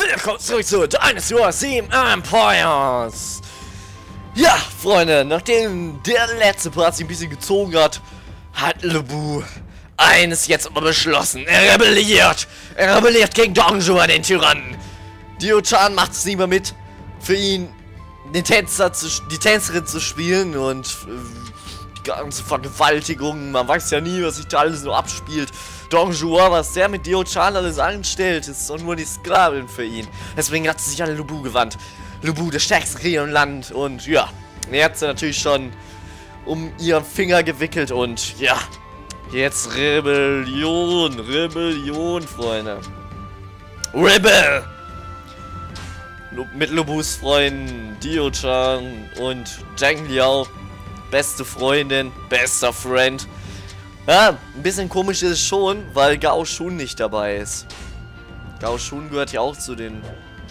willkommen zurück zu Dynasty Warriors 7 Empires. Ja, Freunde, nachdem der letzte Part sich ein bisschen gezogen hat, hat Lu Bu eines jetzt aber beschlossen. Er rebelliert. Er rebelliert gegen Dongjua, den Tyrannen. Dio-chan macht es nicht mehr mit, für ihn die Tänzerin zu spielen und die ganze Vergewaltigung. Man weiß ja nie, was sich da alles so abspielt. Dongjua, was der mit Dio-chan alles anstellt, ist doch nur die Sklavin für ihn. Deswegen hat sie sich an Lu Bu gewandt. Lu Bu, der stärkste Krieger im Land. Und ja, er hat sie natürlich schon um ihren Finger gewickelt. Und ja, jetzt Rebellion. Rebellion, Freunde. Rebel! Mit Lu Bus Freunden Dio-chan und Zhang Liao. Beste Freundin, bester Friend. Ja, ein bisschen komisch ist es schon, weil Gao Shun nicht dabei ist. Gao Shun gehört ja auch zu den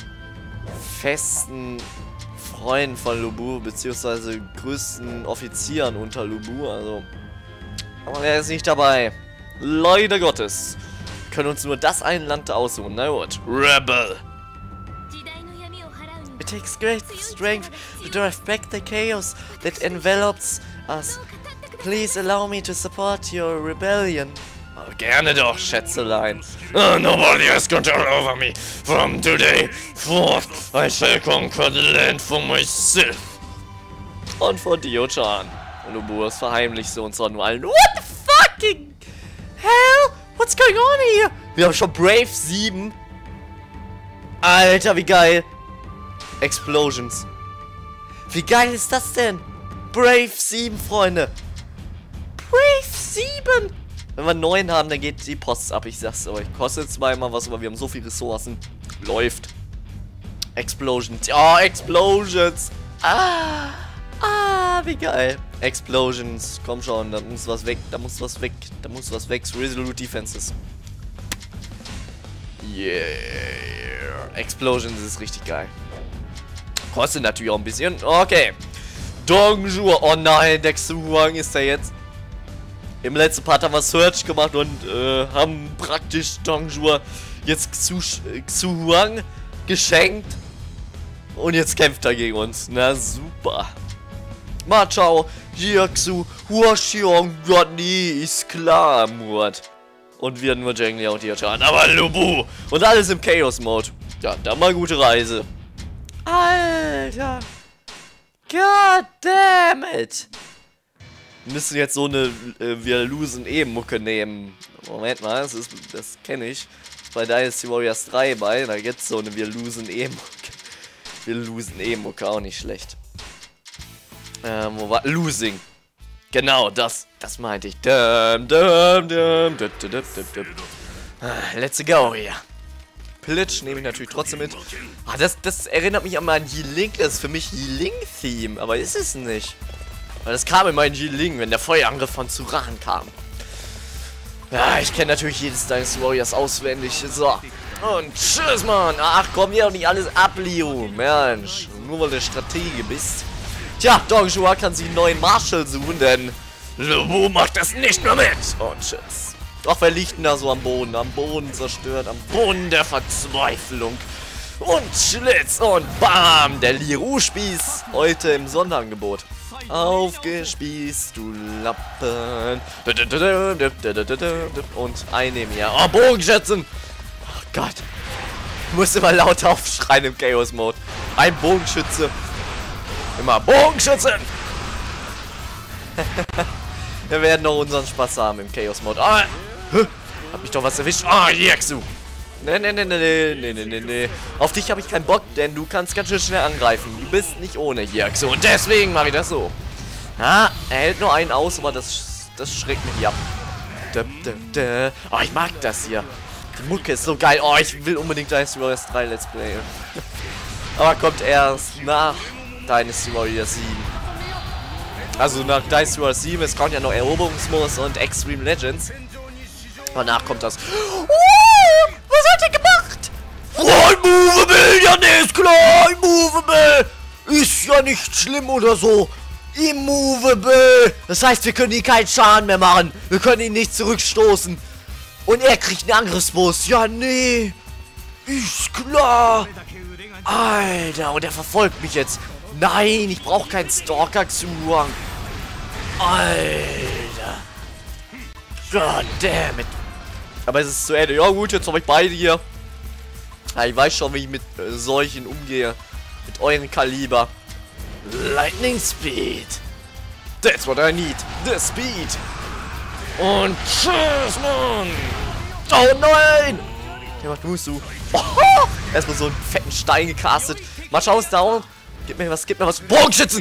festen Freunden von Lu Bu, beziehungsweise größten Offizieren unter Lu Bu, also. Aber er ist nicht dabei. Leider Gottes. Wir können uns nur das ein Land aussuchen. Na gut. Rebel. It takes great strength to drive back the chaos that envelops us. Please allow me to support your rebellion. Oh, gerne doch, Schätzelein. Nobody has control over me. From today forth, I shall conquer the land for myself. Und von Dio-chan. Lu Bu ist verheimlicht so und zwar nur allen. What the fucking hell? What's going on here? Wir haben schon Brave 7. Alter, wie geil. Explosions. Wie geil ist das denn? Brave 7, Freunde. Brave 7! Wenn wir 9 haben, dann geht die Post ab, ich sag's euch. Kostet zweimal was, aber wir haben so viele Ressourcen. Läuft. Explosions. Oh, Explosions! Wie geil. Explosions. Komm schon, da muss was weg, da muss was weg, da muss was weg. Resolute Defenses. Yeah. Explosions ist richtig geil. Kostet natürlich auch ein bisschen. Okay. Dongjua. Oh nein, der Xuhuang ist da jetzt. Im letzten Part haben wir Search gemacht und haben praktisch Dongjua jetzt Xuhuang geschenkt. Und jetzt kämpft er gegen uns. Na super. Ma ciao. Hier Xu. Huaxiong. Gott, nee, ist klar, Mord. Und wir nur Zhang Liao und Dio-chan. Aber Lu Bu. Und alles im Chaos-Mode. Ja, dann mal gute Reise. Alter. God damn it. Wir müssen jetzt so eine wir losen E-Mucke nehmen. Moment mal, das kenne ich. Bei Dynasty Warriors 3 bei, da gibt's so eine wir losen E-Mucke. Wir losen E-Mucke, auch nicht schlecht. Wo war Losing? Genau, das meinte ich. Let's go hier. Pillage nehme ich natürlich trotzdem mit. Das erinnert mich an mein Yi-Ling. Das ist für mich Yi-Ling-Theme, aber ist es nicht. Weil das kam in meinen Yi-Ling, wenn der Feuerangriff von Zuran kam. Ja, ich kenne natürlich jedes Dynasty Warriors auswendig. So. Und tschüss, Mann. Ach komm, hier auch nicht alles ab, Leo. Mensch, nur weil du Stratege bist. Tja, Dongjua kann sich einen neuen Marshal suchen, denn Lu Bu macht das nicht mehr mit. Und tschüss. Doch, wer liegt denn da so am Boden? Am Boden zerstört, am Boden der Verzweiflung. Und Schlitz und bam, der Liru-Spieß. Heute im Sonderangebot. Aufgespießt, du Lappen. Und einnehmen hier. Oh, Bogenschützen. Oh Gott. Ich muss immer laut aufschreien im Chaos-Mode. Ein Bogenschütze. Immer Bogenschützen. Wir werden noch unseren Spaß haben im Chaos-Mode. Oh, hab mich doch was erwischt. Oh, Yexu. Nee. Auf dich habe ich keinen Bock, denn du kannst ganz schön schnell angreifen. Du bist nicht ohne Yexu. Und deswegen mache ich das so. Ah, er hält nur einen aus, aber das schreckt mich ab. Oh, ich mag das hier. Die Mucke ist so geil. Oh, ich will unbedingt Dynasty Warriors 3 Let's Play. Aber kommt erst nach Dynasty Warriors 7. Also nach Dynasty Warriors 7, es kommt ja noch Eroberungsmodus und Extreme Legends. Danach kommt das. Was hat er gemacht? Oh, immovable, ja, ne, ist klar, immovable. Ist ja nicht schlimm oder so. Immovable. Das heißt, wir können ihm keinen Schaden mehr machen. Wir können ihn nicht zurückstoßen. Und er kriegt einen Angriffsboost. Ja, nee. Ist klar. Alter, und er verfolgt mich jetzt. Nein, ich brauche keinen Stalker Xuang. Alter. God damn it. Aber es ist zu Ende. Ja gut, jetzt habe ich beide hier. Ja, ich weiß schon, wie ich mit solchen umgehe. Mit eurem Kaliber. Lightning Speed. That's what I need. The Speed. Und tschüss, Mann. Oh nein. Der macht Musu. Oh, erstmal so einen fetten Stein gecastet. Mascha ist down. Gib mir was, gib mir was. Bogenschützen.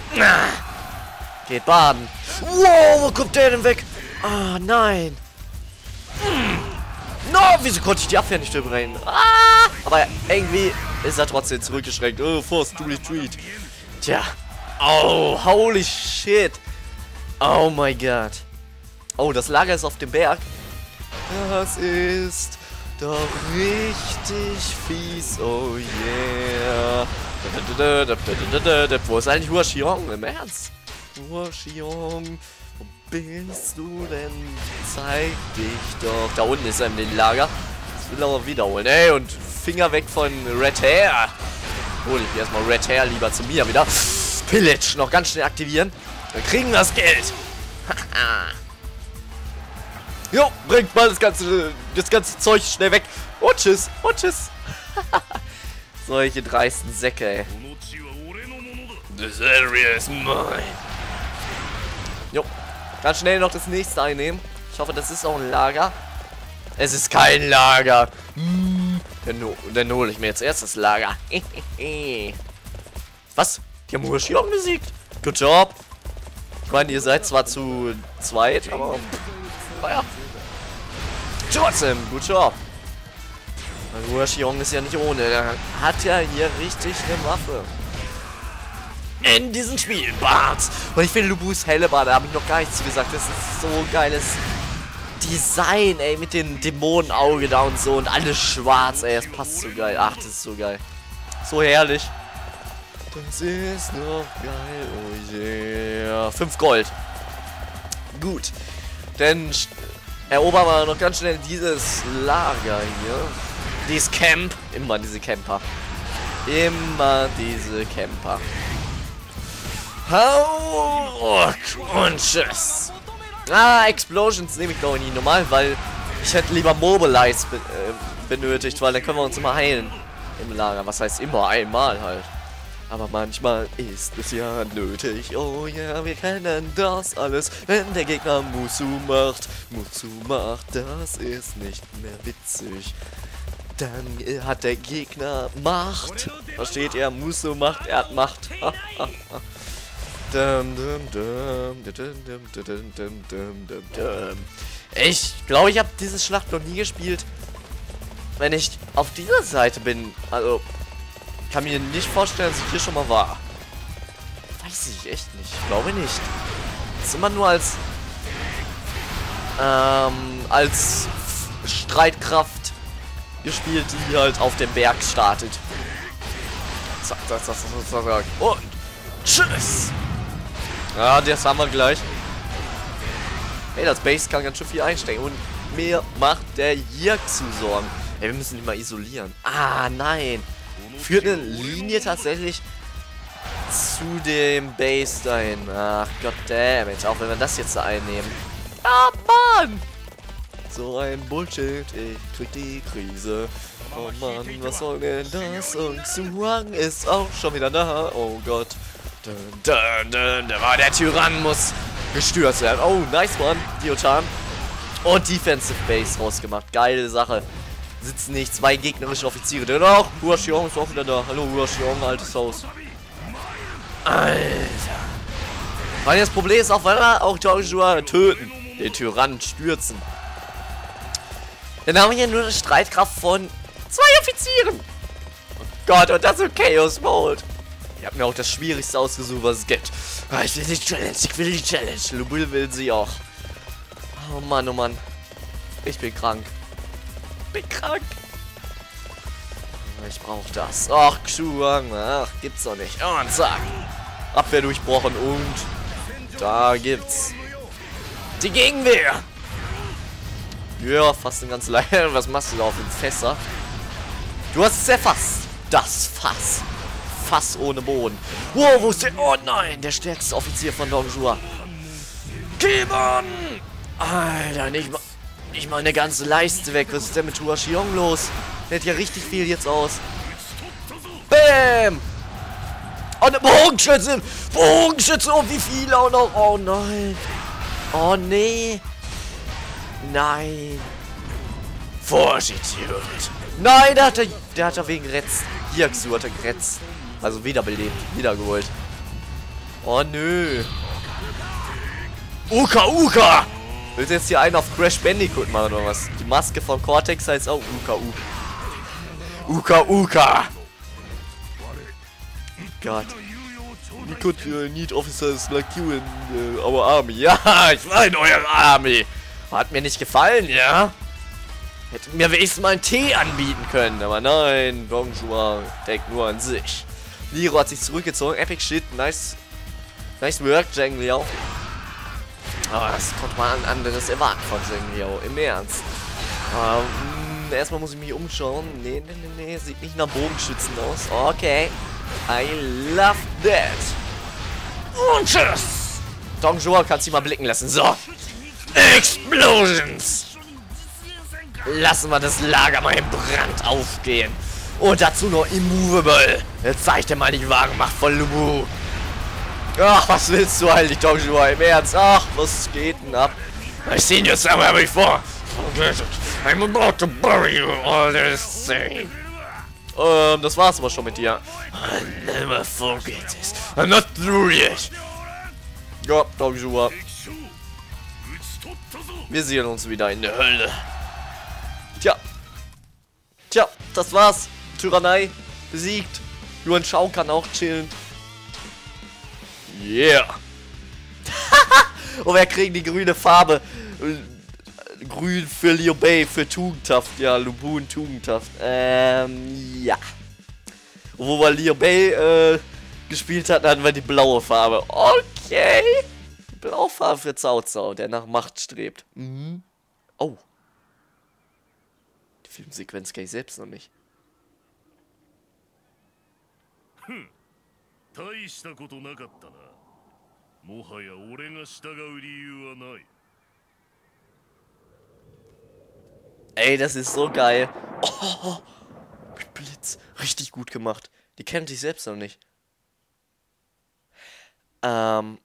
Geht baden. Wow, wo kommt der denn weg? Ah, nein. No, wieso konnte ich die Abwehr nicht überrennen? Ah, aber irgendwie ist er trotzdem zurückgeschreckt. Oh, Force to Retreat. Tja. Oh, holy shit. Oh my god. Oh, das Lager ist auf dem Berg. Das ist doch richtig fies. Oh yeah. Wo ist eigentlich Huaxiong? Im Ernst? Huaxiong. Wo bist du denn? Zeig dich doch. Da unten ist er im Lager. Das will er aber wiederholen. Ey, und Finger weg von Red Hair. Hol ich erstmal Red Hair lieber zu mir wieder. Pillage noch ganz schnell aktivieren. Dann kriegen wir das Geld. Jo, bringt mal das ganze Zeug schnell weg. Und tschüss. Und tschüss. Solche dreisten Säcke, ey. This area is mine. Jo. Ganz schnell noch das nächste einnehmen. Ich hoffe, das ist auch ein Lager. Es ist kein Lager. Dann hole ich mir jetzt erst das Lager. Was? Die haben Huaxiong besiegt. Good job. Ich meine, ihr seid zwar zu zweit, aber naja. Trotzdem, good job. Huaxiong ist ja nicht ohne. Er hat ja hier richtig eine Waffe. In diesem Spiel, Bart. Und ich finde Lubus Hellebar, da habe ich noch gar nichts gesagt. Das ist so ein geiles Design, ey, mit den Dämonenauge da und so und alles schwarz, ey. Das passt so geil. Ach, das ist so geil. So herrlich. Das ist noch geil, oh yeah. 5 Gold. Gut. Dann erobern wir noch ganz schnell dieses Lager hier. Dieses Camp. Immer diese Camper. Immer diese Camper. Hau und tschüss. Ah, Explosions nehme ich glaube ich nie normal, weil ich hätte lieber Mobilize benötigt, weil dann können wir uns immer heilen im Lager. Was heißt immer? Einmal halt. Aber manchmal ist es ja nötig. Oh ja, wir kennen das alles. Wenn der Gegner Musu macht, das ist nicht mehr witzig. Dann hat der Gegner Macht. Versteht ihr? Musu macht, er hat Macht. Ich glaube, ich habe diese Schlacht noch nie gespielt, wenn ich auf dieser Seite bin. Also, kann mir nicht vorstellen, dass ich hier schon mal war. Weiß ich echt nicht. Ich glaube nicht. Das ist immer nur als Streitkraft gespielt, die halt auf dem Berg startet. Zack, zack, zack, zack, zack. Und tschüss! Ja, das haben wir gleich. Hey, das Base kann ganz schön viel einstecken. Und mir macht der Jirxu Sorgen. Ey, wir müssen ihn mal isolieren. Ah, nein. Führt eine Linie tatsächlich zu dem Base dahin. Ach, goddammit. Auch wenn wir das jetzt da einnehmen. Ah, Mann! So ein Bullshit. Ich krieg die Krise. Oh Mann, was soll denn das? Und Xuang ist auch schon wieder da. Oh Gott. Da war der Tyrann, muss gestürzt werden. Oh, nice one, Diochan. Und Defensive Base rausgemacht. Geile Sache. Sitzen nicht 2 gegnerische Offiziere. Dennoch, Huaxiong ist auch wieder da. Hallo Huaxiong, altes Haus. Alter. Weil das Problem ist auch, weil wir auch Joshua töten. Den Tyrannen stürzen. Dann haben wir hier nur eine Streitkraft von 2 Offizieren. Oh Gott, und das ist Chaos Mode. Ihr habt mir auch das Schwierigste ausgesucht, was es gibt. Ah, ich will die Challenge, Lubul will sie auch. Oh Mann, oh Mann. Ich bin krank. Ich brauche das. Ach, Xuang. Ach, gibt's doch nicht. Und zack. Abwehr durchbrochen und da gibt's die Gegenwehr. Ja, fast eine ganze Leiche. Was machst du da auf dem Fässer? Du hast es erfasst. Das Fass. Fass ohne Boden. Wow, wo ist der? Oh nein, der stärkste Offizier von Dongjua. Kimon! Alter, nicht mal eine ganze Leiste weg. Was ist denn mit Hua Xiong los? Der hat ja richtig viel jetzt aus. Bäm! Oh, eine Bogenschütze! Bogenschütze! Oh, wie viele auch noch! Oh nein! Oh nee! Nein! Vorsicht, Jürgen! Nein, der hat er wegen geretzt. Hyaxu hat er geretzt. Also wiederbelebt, wiedergeholt. Oh nö. Uka Uka! Willst du jetzt hier einen auf Crash Bandicoot machen oder was? Die Maske von Cortex heißt auch Uka Uka. Uka Uka! Gott. We could need officers like you in our army. Ja, ich war in eurer Army. Hat mir nicht gefallen, ja? Hätte mir wenigstens mal einen Tee anbieten können. Aber nein, Dongjua denkt nur an sich. Nero hat sich zurückgezogen. Epic Shit. Nice work, Zheng Liao. Aber das konnte man ein anderes erwarten von Zheng Liao. Im Ernst. Erstmal muss ich mich umschauen. Nee. Sieht nicht nach Bogenschützen aus. Okay. I love that. Und tschüss. Dongjua kann sich mal blicken lassen. So. Explosions. Lassen wir das Lager mal in Brand aufgehen. Und dazu noch Immovable. Jetzt zeig dir mal die Wagenmacht von Lubu. Ach, was willst du eigentlich, Dongjua? Im Ernst? Ach, was geht denn ab? I seen you somewhere before. I'm about to bury you all this thing. Das war's aber schon mit dir. I never forget this. I'm not through yet. Ja, Dongjua. Wir sehen uns wieder in der Hölle. Tja, das war's. Tyrannei besiegt. Yuan Shao kann auch chillen. Yeah. Und wir kriegen die grüne Farbe. Grün für Liu Bei, für tugendhaft. Ja, Lubun tugendhaft. Ja. Und wo wir Liu Bei gespielt hatten, hatten wir die blaue Farbe. Okay. Blaue Farbe für Cao Cao, der nach Macht strebt. Mhm. Oh. Die Filmsequenz kenne ich selbst noch nicht. 大したことなかったな。もはや俺が従う理由はない。 Ey, das ist so geil. Oh, mit Blitz. Richtig gut gemacht. Die kennt sich selbst noch nicht. Wir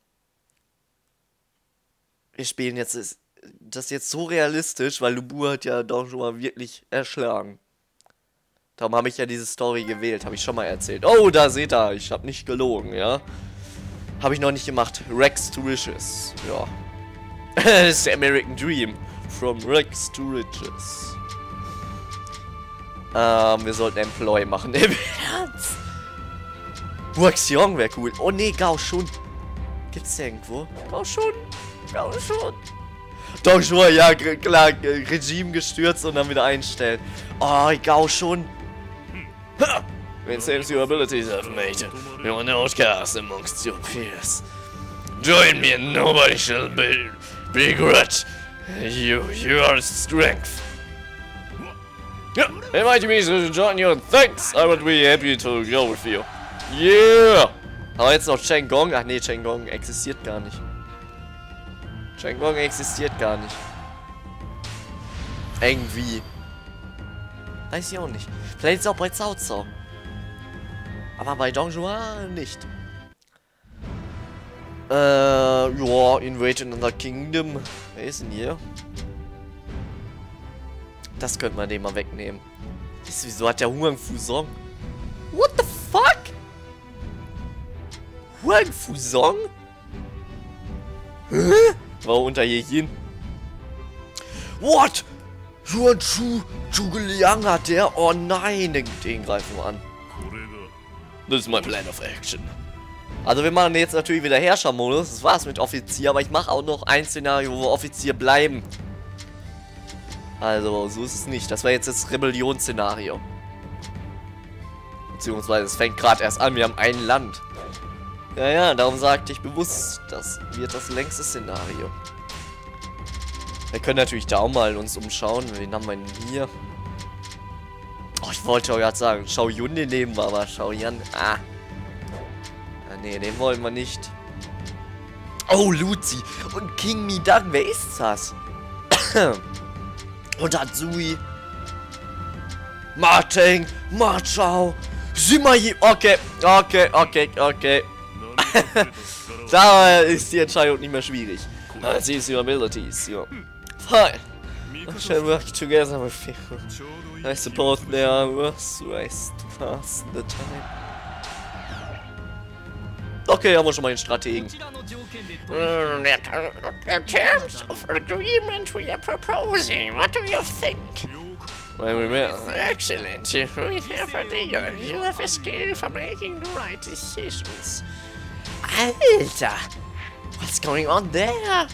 spielen jetzt das jetzt so realistisch, weil Lubu hat ja Dongjua wirklich erschlagen. Darum habe ich ja diese Story gewählt, habe ich schon mal erzählt. Oh, da seht ihr, ich habe nicht gelogen, ja. Habe ich noch nicht gemacht. Rex to Riches, ja. Das ist der American Dream. From Rex to Riches. Wir sollten Employ machen, im Ernst. Hua Xiong wäre cool. Oh nee, Gao Shun. Gibt's der irgendwo? Gao Shun. Gao Shun. Dongjua, ja klar, Regime gestürzt und dann wieder einstellen. Oh, Gao Shun. It seems your abilities have made you an outcast amongst your peers. Join me and nobody shall begrudge you your strength. Yeah, invite me to join you. Thanks, I would be happy to go with you. Yeah! Aber jetzt noch Cheng Gong. Ach nee, Cheng Gong existiert gar nicht. Cheng Gong existiert gar nicht. Irgendwie. Weiß ich auch nicht. Vielleicht ist es auch bei Cao Cao. Aber bei Dongjua nicht. Ja, Invade Another Kingdom. Wer ist denn hier? Das könnte man dem mal wegnehmen. Wieso hat der Huang Fuzong? What the fuck? Huang Fuzong? Hä? War unter Yejin. What? Yuan Shu, Zhuge Liang hat der? Oh nein, den greifen wir an. Das ist mein Plan of Action. Also wir machen jetzt natürlich wieder Herrschermodus. Das war's mit Offizier, aber ich mache auch noch ein Szenario, wo wir Offizier bleiben. Also, so ist es nicht. Das war jetzt das Rebellionsszenario. Beziehungsweise, es fängt gerade erst an. Wir haben ein Land. Ja, darum sagte ich bewusst, das wird das längste Szenario. Wir können natürlich da auch mal uns umschauen. Wen haben wir denn hier? Oh, ich wollte auch gerade sagen, Shao Yun, den nehmen wir, aber Shao Yan, ah. Nee, den wollen wir nicht. Oh, Luzi und King Midang, wer ist das? Und Hatsui. Martin, Machao, Shimayi. Okay. Da ist die Entscheidung nicht mehr schwierig. Let's use your abilities. Ja. Fine. I shall work together with you. I suppose there are worse ways to pass the time. Okay, haben wir schon mal den Strategen. The terms of agreement we are proposing, what do you think? Excellent. We have a deal. You have a skill for making the right decisions. Alter! What's going on there?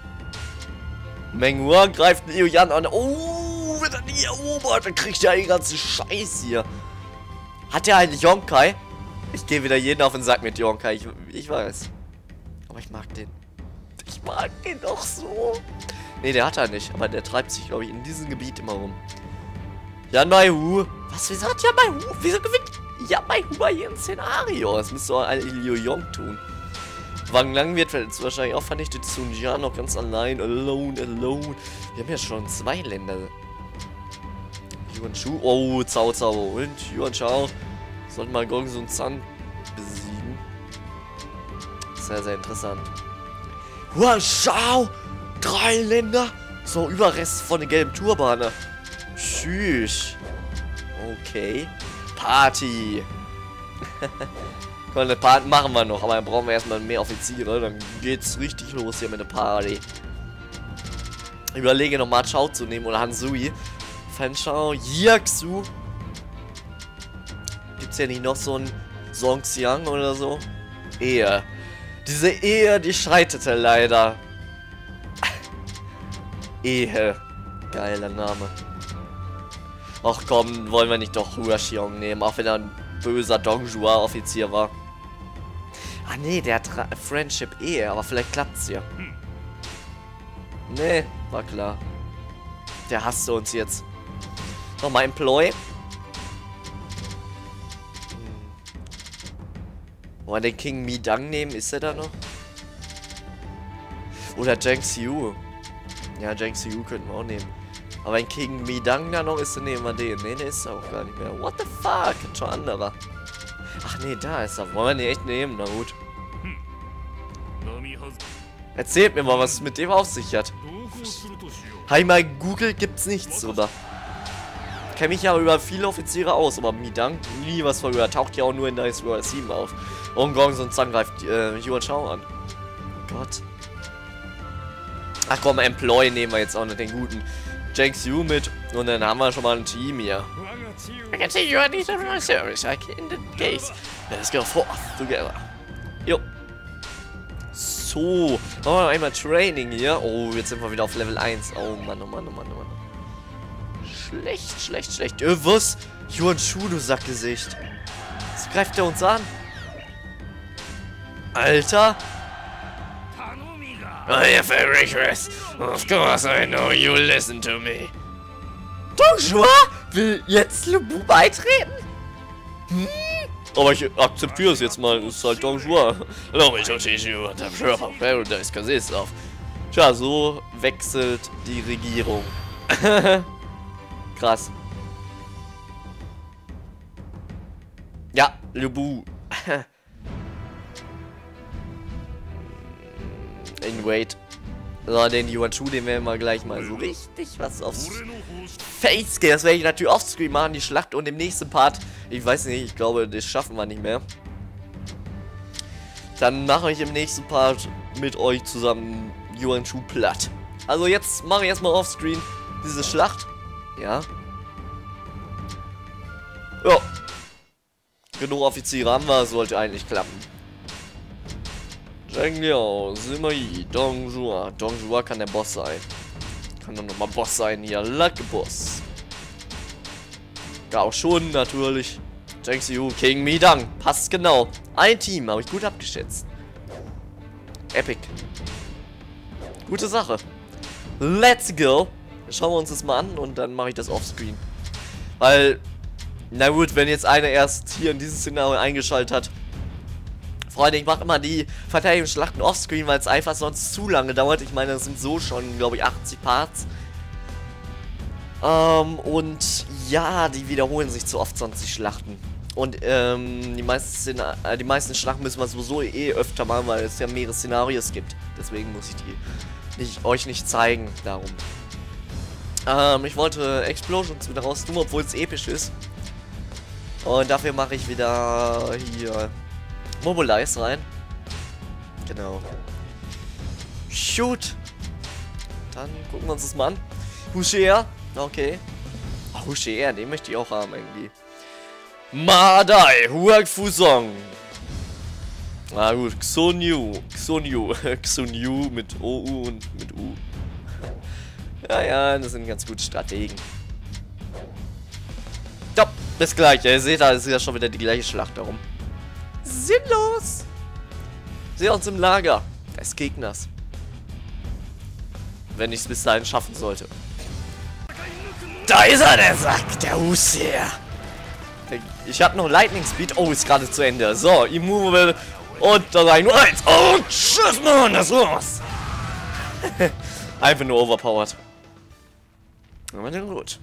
Meng Huang greift Liu Yan an. Oh, wird er nie erobert. Dann kriegt er den ganzen Scheiß hier. Hat er eigentlich Yonkai? Ich gehe wieder jeden auf den Sack mit Yonkai. Ich weiß. Aber ich mag den. Ich mag den doch so. Ne, der hat er nicht. Aber der treibt sich, glaube ich, in diesem Gebiet immer rum. Yan Maihu. Was, wieso hat Yan Maihu? Wieso gewinnt Yan Maihu bei jedem Szenario? Das müsste doch eigentlich Liu Yong tun. Wang Lang wird jetzt wahrscheinlich auch vernichtet. Sun Jian noch ganz allein. Alone. Wir haben ja schon 2 Länder. Yuan Shu. Oh, Cao und Yuan Shao. Sollten mal Gong Sun Zan besiegen. Sehr, sehr interessant. Yuan Shao. 3 Länder. So, Überrest von den gelben Turbaner. Tschüss. Okay. Party. Eine Party machen wir noch, aber dann brauchen wir erstmal mehr Offiziere. Dann geht's richtig los hier mit der Party. Ich überlege noch mal Chao zu nehmen oder Hansui. Fan Shao, Jiaxu. Gibt's ja nicht noch so ein Song Xiang oder so? Ehe. Diese Ehe, die scheiterte leider. Ehe. Geiler Name. Ach komm, wollen wir nicht doch Hua Xiong nehmen, auch wenn er ein böser Dongjua-Offizier war. Ah nee, der hat Friendship Ehe, aber vielleicht klappt's hier. Nee, war klar. Der hasste uns jetzt. Nochmal Employ. Wollen wir den King Midang nehmen? Ist er da noch? Oder Zheng Xiu. Ja, Zheng Xiu könnten wir auch nehmen. Aber wenn King Midang da noch ist, dann nehmen wir den. Ne, der ist auch gar nicht mehr. What the fuck? Ein schon anderer. Ach nee, da ist er. Wollen wir den echt nehmen? Na gut. Erzählt mir mal, was es mit dem auf sich hat. Hi, mal Google gibt's nichts, oder? Kenne mich ja über viele Offiziere aus, aber Midang nie was von gehört. Taucht ja auch nur in Dice World 7 auf. Und Gong Sun Zan greift Yuan Shao an. Gott. Ach komm, Employ nehmen wir jetzt auch noch den guten Zheng Xiu mit. Und dann haben wir schon mal ein Team hier. I can see you are need of my service. I can in the case. Let's go forth together. Jo. So. Machen wir noch einmal Training hier. Oh, jetzt sind wir wieder auf Level 1. Oh Mann, oh Mann, oh Mann, oh Mann. Schlecht. Was? Yuan Shu, du Sackgesicht. Jetzt greift er uns an. Alter. I have a request. Of course I know you listen to me. Dongjua will jetzt Lubu beitreten? Aber ich akzeptiere es jetzt mal. Es ist halt Dongjua. Allow me to teach you what the proper paradise consists of. Tja, so wechselt die Regierung. Krass. Ja, Lubu. Wait. So, den Yuan Shu, den werden wir gleich mal so richtig was aufs Face gehen. Das werde ich natürlich offscreen machen, die Schlacht. Und im nächsten Part, ich weiß nicht, ich glaube, das schaffen wir nicht mehr. Dann mache ich im nächsten Part mit euch zusammen Yuan Shu platt. Also jetzt mache ich erstmal offscreen diese Schlacht. Ja. Ja. Genug Offiziere haben wir, sollte eigentlich klappen. Zheng Liao, Sima-Yi, Dongjua. Dongjua kann der Boss sein. Kann doch nochmal Boss sein hier. Lucky Boss. Gao Shun natürlich. Zheng Xiu, King Midang. Passt genau. Ein Team, habe ich gut abgeschätzt. Epic. Gute Sache. Let's go. Schauen wir uns das mal an und dann mache ich das offscreen. Weil Na gut, wenn jetzt einer erst hier in dieses Szenario eingeschaltet hat. Freunde, ich mache immer die Verteidigungsschlachten offscreen, weil es einfach sonst zu lange dauert. Ich meine, das sind so schon, glaube ich, 80 Parts. Und ja, die wiederholen sich zu oft sonst, die Schlachten. Und die meisten Schlachten müssen wir sowieso öfter machen, weil es ja mehrere Szenarios gibt. Deswegen muss ich die euch nicht zeigen, darum. Ich wollte Explosions wieder raus tun, obwohl es episch ist. Und dafür mache ich wieder hier Mobilize rein. Genau. Shoot. Dann gucken wir uns das mal an. Husher. Okay. Oh, Husher, den möchte ich auch haben irgendwie. Madai, Huak Fusong. Na gut, Xonyu mit OU und mit U. Ja, das sind ganz gute Strategen. Top, bis gleich. Ihr seht, da ist ja schon wieder die gleiche Schlacht darum. Sinnlos. Seht uns im Lager des Gegners. Wenn ich es bis dahin schaffen sollte. Da ist er, der Sack, der Husher. Ich habe noch Lightning Speed. Oh, ist gerade zu Ende. So, Immovable. Und da rein nur eins. Und tschüss, Mann, das war's. Einfach nur overpowered. Aber dann gut.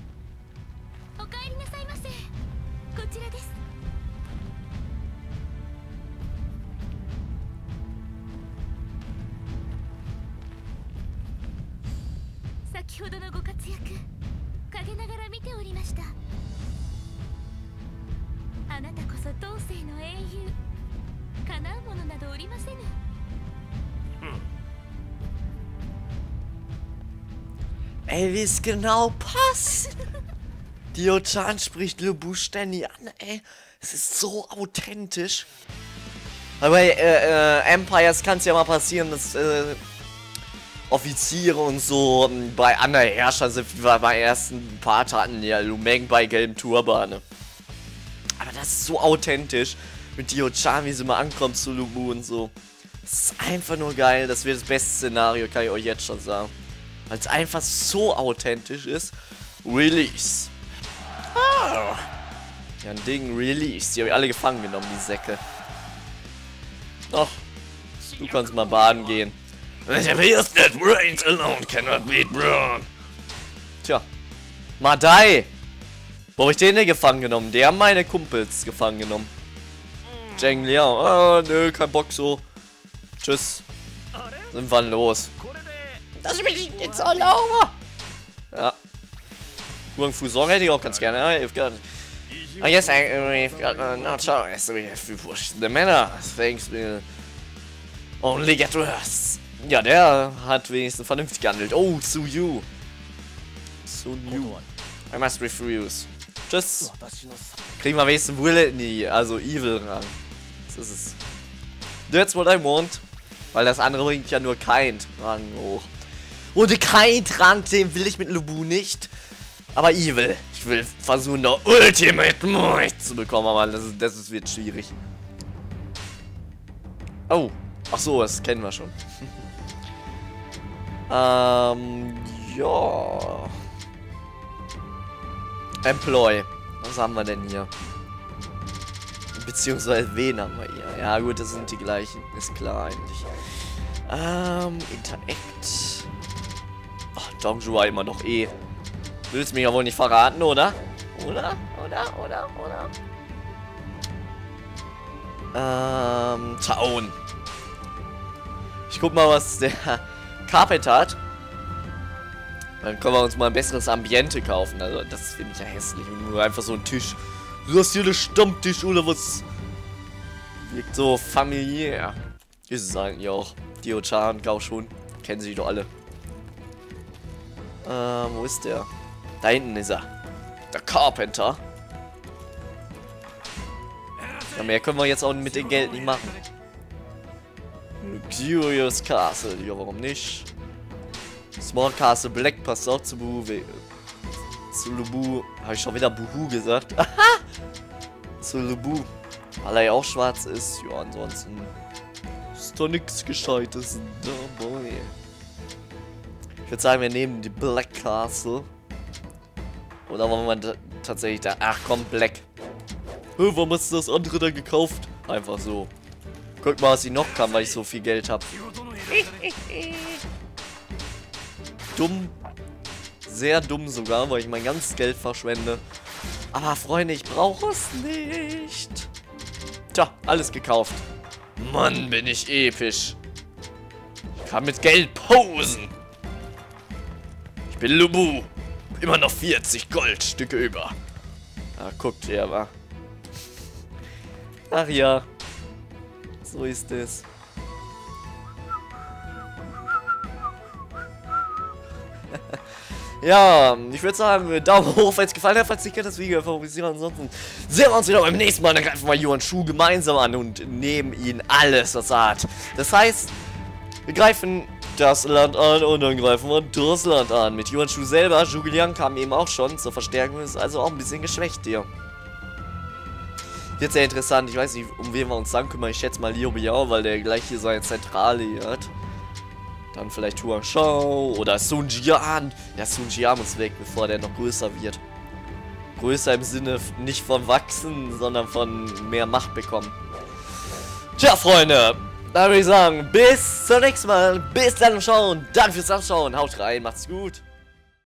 Ey, wie es genau passt. Dio-chan spricht Lubu ständig an, ey. Es ist so authentisch. Aber bei Empires kann es ja mal passieren, dass Offiziere und so bei anderen Herrschern sind, wie wir beim ersten Part hatten, ja, Lumeng bei gelben Turban. Aber das ist so authentisch. Mit Dio-chan, wie sie mal ankommt zu Lubu und so. Das ist einfach nur geil. Das wird das beste Szenario, kann ich euch jetzt schon sagen. Weil es einfach so authentisch ist. Release. Ah. Ja, ein Ding, Release. Die habe ich alle gefangen genommen, die Säcke. Ach, du kannst mal baden gehen. Brains alone cannot beat Brawn. Tja. Madai. Wo habe ich den denn gefangen genommen? Der haben meine Kumpels gefangen genommen. Zheng Liao. Ah, nö, kein Bock so. Tschüss. Sind wir los. Das will ich nicht so erlauben. Ja. Huang Fusong hätte ich auch ganz gerne. I've got... Oh yes, I've got no choice. We have to push the manor. Things will only get worse. Ja, der hat wenigstens vernünftig gehandelt. Oh, Suyu. I must refuse. Tschüss. Kriegen wir wenigstens Wille? Nee, also Evil ran. Das ist es. That's what I want. Weil das andere bringt ja nur kein Rang hoch. Und kein Trank, den will ich mit Lubu nicht. Aber Evil. Ich will versuchen, noch Ultimate Might zu bekommen, aber das wird schwierig. Oh. Ach so, das kennen wir schon. Ja. Employ. Was haben wir denn hier? Beziehungsweise wen haben wir hier? Ja gut, das sind die gleichen. Ist klar eigentlich. Interact. Ach, Dongju immer noch eh. Willst mich ja wohl nicht verraten, oder? Oder? Town. Ich guck mal, was der Carpet hat. Dann können wir uns mal ein besseres Ambiente kaufen. Also, das finde ich ja hässlich. Nur einfach so ein Tisch. Du hast hier einen Stammtisch oder was? Wirkt so familiär. Ist es eigentlich auch. Dio-chan, Gauchun. Kennen sie doch alle. Wo ist der? Da hinten ist er. Der Carpenter. Ja, mehr können wir jetzt auch mit dem Geld nicht machen. Luxurious Castle. Ja, warum nicht? Small Castle Black passt auch zu Buhu. Zu Lubu. Habe ich schon wieder Buhu gesagt? Zu Lubu. Weil er ja auch schwarz ist. Ja, ansonsten ist doch nichts Gescheites dabei. Ich würde sagen, wir nehmen die Black Castle. Oder wollen wir tatsächlich da... Ach komm, Black. Warum hast du das andere da gekauft? Einfach so. Guck mal, was ich noch kann, weil ich so viel Geld habe. Dumm. Sehr dumm sogar, weil ich mein ganzes Geld verschwende. Aber Freunde, ich brauche es nicht. Tja, alles gekauft. Mann, bin ich episch. Ich kann mit Geld posen. Ich bin Lubu. Immer noch 40 Goldstücke über. Ah, guckt ihr, wa? Ach ja. So ist es. Ja, ich würde sagen, Daumen hoch, falls es gefallen hat, falls nicht das Video favorisieren. Ansonsten sehen wir uns wieder beim nächsten Mal. Dann greifen wir Yuanshu gemeinsam an und nehmen ihn alles, was er hat. Das heißt, wir greifen das Land an und dann greifen wir das Land an. Mit Yuanshu selber, Zhuge Liang kam eben auch schon zur Verstärkung, ist also auch ein bisschen geschwächt hier. Wird sehr interessant, ich weiß nicht, um wen wir uns dann kümmern. Ich schätze mal Liu Biao, weil der gleich hier seine Zentrale hier hat. Dann vielleicht Huang Shao oder Sun Jian. Ja, Sun Jian muss weg, bevor der noch größer wird. Größer im Sinne nicht von wachsen, sondern von mehr Macht bekommen. Tja, Freunde, da würde ich sagen, bis zum nächsten Mal. Bis dann und schauen. Danke fürs Anschauen. Haut rein, macht's gut.